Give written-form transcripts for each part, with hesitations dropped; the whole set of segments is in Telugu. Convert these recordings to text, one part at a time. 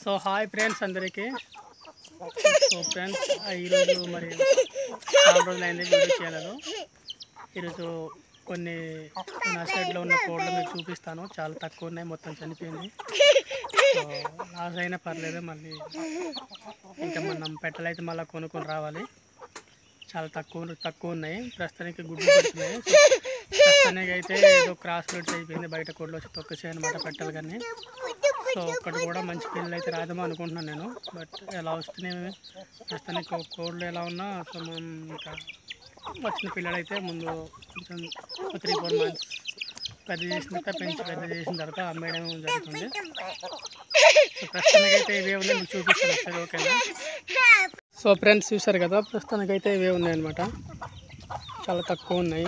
సో హాయ్ ఫ్రెండ్స్ అందరికీ. సో ఫ్రెండ్స్ ఈరోజు మరి చాలా రోజులైంది వీడియో చేయలేదు. ఈరోజు కొన్ని నా సైడ్లో ఉన్న కోళ్ళు మీకు చూపిస్తాను. చాలా తక్కువ ఉన్నాయి, మొత్తం చనిపోయింది. సో లాస్ అయినా పర్లేదు, మళ్ళీ ఇంకా మనం పెట్టలైతే మళ్ళీ కొనుక్కొని రావాలి. చాలా తక్కువ ఉన్నాయి, ప్రస్తుతానికి గుడ్లు పెడుతున్నాయి. సో ప్రస్తుతానికి అయితే ఏదో క్రాస్ బ్రీడ్స్ అయిపోయింది, బయట కోళ్ళు వచ్చి తొక్కేసాయి అనమాట పెట్టలు. కానీ సో ఒక్కటి కూడా మంచి పిల్లలు అయితే రాదేమో అనుకుంటున్నాను నేను. బట్ ఎలా వస్తున్నాయి ప్రస్తుతానికి కోళ్ళు ఎలా ఉన్నా, సో మనం ఇంకా వచ్చిన పిల్లలు అయితే ముందు కొంచెం 3-4 మంత్స్ పెద్ద చేసిన తర్వాత పెద్ద చేసిన తర్వాత అమ్మేయడం జరుగుతుంది. సో ప్రస్తుతానికి అయితే ఇవే ఉన్నాయి, మీకు చూపిస్తాను ఒకసారి, ఓకేనా? సో ఫ్రెండ్స్ చూసారు కదా, ప్రస్తుతానికి అయితే ఇవే ఉన్నాయి అనమాట, చాలా తక్కువ ఉన్నాయి.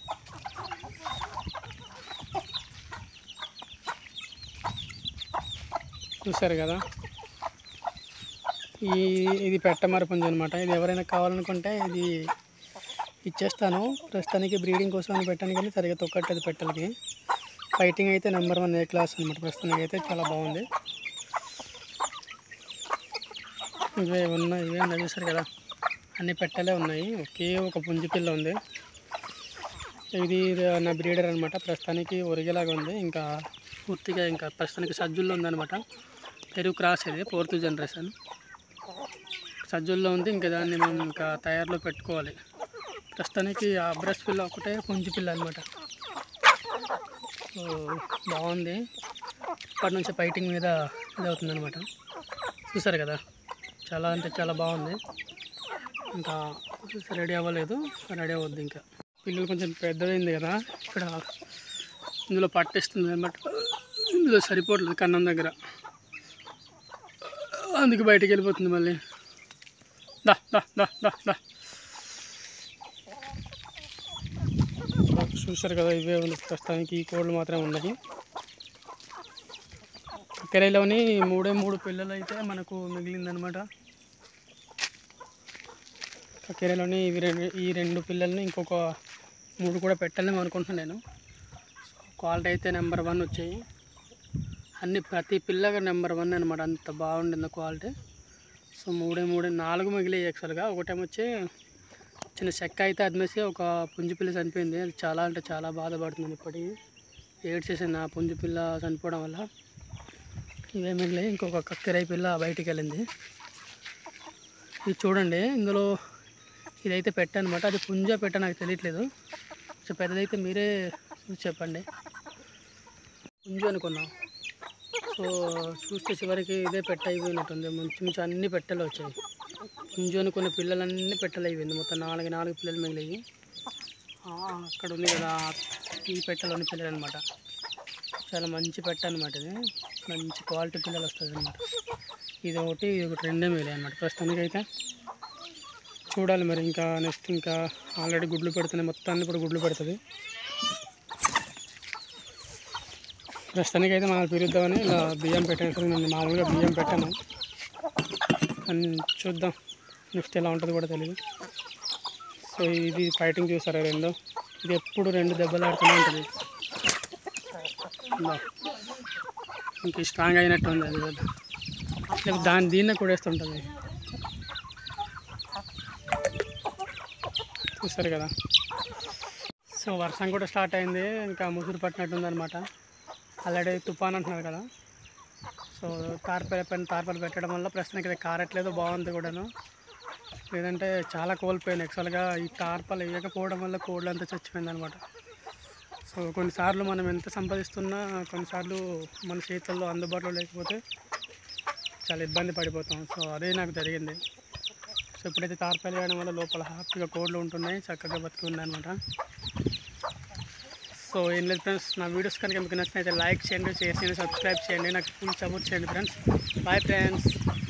చూసారు కదా, ఇది పెట్టమరపుంజు అనమాట. ఇది ఎవరైనా కావాలనుకుంటే ఇది ఇచ్చేస్తాను. ప్రస్తుతానికి బ్రీడింగ్ కోసం అని పెట్టాను, కానీ సరిగ్గా తొక్కట్లేదు పెట్టలకి. ఫైటింగ్ అయితే నెంబర్ 1 A క్లాస్ అనమాట. ప్రస్తుతానికి అయితే చాలా బాగుంది. ఇవే ఉన్నాయి చూసారు కదా, అన్ని పెట్టలే ఉన్నాయి, ఒకే ఒక పుంజు పిల్ల ఉంది. ఇది నా బ్రీడర్ అనమాట. ప్రస్తుతానికి ఒరిగేలాగా ఉంది, ఇంకా పూర్తిగా ఇంకా ప్రస్తుతానికి సజ్జుల్లో ఉందన్నమాట. పెరుగు క్రాస్, ఇది 4th జనరేషన్ సజ్జుల్లో ఉంది. ఇంకా దాన్ని మేము ఇంకా తయారులో పెట్టుకోవాలి. ప్రస్తుతానికి ఆ బ్రష్ పిల్ల ఒకటే పుంజు పిల్ల అనమాట. సో బాగుంది, ఇప్పటి నుంచి ఫైటింగ్ మీద ఇది అవుతుంది అనమాట. చూసారు కదా, చాలా అంటే చాలా బాగుంది. ఇంకా రెడీ అవ్వలేదు, రెడీ అవ్వద్దు. ఇంకా పిల్లలు కొంచెం పెద్దదైంది కదా, ఇక్కడ ఇందులో పట్టేస్తుంది అనమాట. ఇందులో సరిపోవట్లేదు కన్నం దగ్గర, అందుకు బయటికి వెళ్ళిపోతుంది మళ్ళీ. దా దా దా దా దా. చూసారు కదా, ఇవే ఉంది ప్రస్తుతానికి. ఈ కోళ్ళు మాత్రమే ఉన్నాయి. కెరైలోని 3 పిల్లలు అయితే మనకు మిగిలిందనమాట. కెరైలోని ఈ 2 పిల్లల్ని ఇంకొక 3 కూడా పెట్టాలని అనుకుంటున్నాను నేను. క్వాలిటీ అయితే నెంబర్ 1 వచ్చాయి అన్ని, ప్రతి పిల్లగా నెంబర్ 1 అనమాట. అంత బాగుండింది క్వాలిటీ. సో 4 మిగిలి యాక్చువల్గా. ఒకటేమొచ్చి చిన్న చెక్క అయితే అదిమేసి ఒక పుంజు పిల్ల చనిపోయింది. అది చాలా అంటే చాలా బాధపడుతుంది ఇప్పటికీ, ఏడ్చేసింది ఆ పుంజు పిల్ల చనిపోవడం వల్ల. ఇవే మిగిలి ఇంకొక కక్కెరాయి పిల్ల బయటికి వెళ్ళింది. ఇది చూడండి, ఇందులో ఇదైతే పెట్ట అనమాట. అది పుంజా పెట్ట నాకు తెలియట్లేదు. సో పెద్దదైతే మీరే చెప్పండి. పుంజు అనుకున్నాం. సో చూస్తే చివరికి ఇదే పెట్ట అయిపోయినట్టుంది. మంచి అన్ని పెట్టెలు వచ్చాయి. పుంజు అనుకున్న పిల్లలన్నీ పెట్టెలు అయిపోయింది. మొత్తం 4 పిల్లలు మిగిలివి. అక్కడ ఉంది కదా, ఈ పెట్టెలోని పిల్లలు అనమాట. చాలా మంచి పెట్ట అనమాట. ఇది మంచి క్వాలిటీ పిల్లలు వస్తుంది అనమాట. ఇది ఒకటి 2 మిగిలాయి అనమాట ప్రస్తుతానికి అయితే. చూడాలి మరి, ఇంకా నెక్స్ట్ ఇంకా ఆల్రెడీ గుడ్లు పెడుతున్నాయి, మొత్తాన్ని ఇప్పుడు గుడ్లు పెడుతుంది. ప్రస్తుతానికి అయితే మనం పిలుద్దామని ఇలా బియ్యం పెట్టాను. నేను మామూలుగా బియ్యం పెట్టాను, అని చూద్దాం నెక్స్ట్ ఎలా ఉంటుందో కూడా తెలియదు. సో ఇది ఫైటింగ్ చూసారా, 2 ఇది ఎప్పుడు 2 దెబ్బలు ఆడుతూనే ఉంటుంది. ఇంక స్ట్రాంగ్ అయినట్టు ఉంది అది కదా, దీన్నే కూడేస్తుంటుంది. చూస్తారు కదా. సో వర్షం కూడా స్టార్ట్ అయింది, ఇంకా ముసురు పట్టినట్టుంది అనమాట. ఆల్రెడీ తుఫాన్ అంటున్నారు కదా. సో తార్పాలు పెట్టడం వల్ల ప్రస్తుతానికి ఇది కారట్లేదు, బాగుంది కూడాను. లేదంటే చాలా కోల్పోయాను యాక్చువల్గా. ఈ తార్పాలు వేయకపోవడం వల్ల కోళ్ళు అంతా చచ్చిపోయింది అనమాట. సో కొన్నిసార్లు మనం ఎంత సంపాదిస్తున్నా కొన్నిసార్లు మన చేతుల్లో అందుబాటులో లేకపోతే చాలా ఇబ్బంది పడిపోతాం. సో అదే నాకు జరిగింది. సో ఇప్పుడైతే తార్పాలు వేయడం వల్ల లోపల హ్యాపీగా కోళ్ళు ఉంటున్నాయి, చక్కగా బతికి ఉన్నాయి అనమాట. సో ఏం లేదు ఫ్రెండ్స్, నా వీడియోస్ కనుక మీకు నచ్చినైతే లైక్ చేయండి, షేర్ చేయండి, సబ్స్క్రైబ్ చేయండి, నాకు ఫుల్ సపోర్ట్ చేయండి ఫ్రెండ్స్. Bye friends.